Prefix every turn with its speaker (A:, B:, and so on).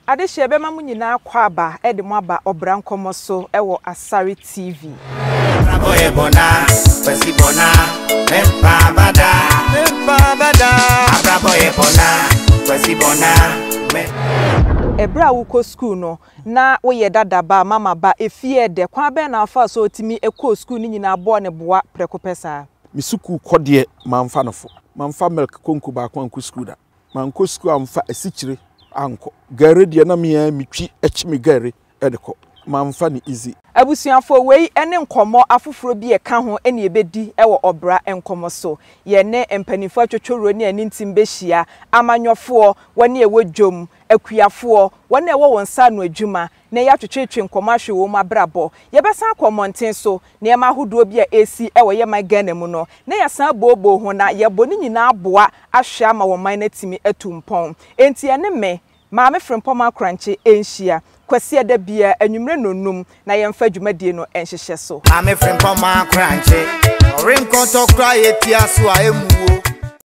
A: Adehye bema mu nyina akwa aba e de mo aba obra nkomo so e wo Asare TV.
B: Aboye bona, pesi bona, mempa bada. Aboye bona, pesi bona,
A: Ebra wo school no na wo ye dadaba mama ba efie de kwa be na afa so otimi ekọ school ni nyina abo ne boa prekopesa.
C: Misuku kodie mamfa nofo. Mamfa milk konku ba kwa nku school da. Manko school amfa asichire anko. Gare de na me mitwi echimi gare edeko. Mamfa ni easy.
A: Abusuafo wei ene nkomo afoforo bi e ka ho ene ebedi e wo obra enkomo so. Ye ne empanifo atwotworo ne ani ntim behia amanyofo wone ewodwom akuafo wone ewo wonsa no adwuma na ya twetwetwe nkomo ahwe wo mabrabo ye besa akomonten so na ema hodo bi a esi ewo ye man Ghana mu no na ya san bobo ho na ye boni nyina aboa ahwe ama wo man na timi atumpon enti ene me maame frempoma kranche enhia kwase da bia anwumre nonum na yemfa dwumadie no enhyehye so
B: maame frempoma kranche orin konto kra ye tia so a emuwo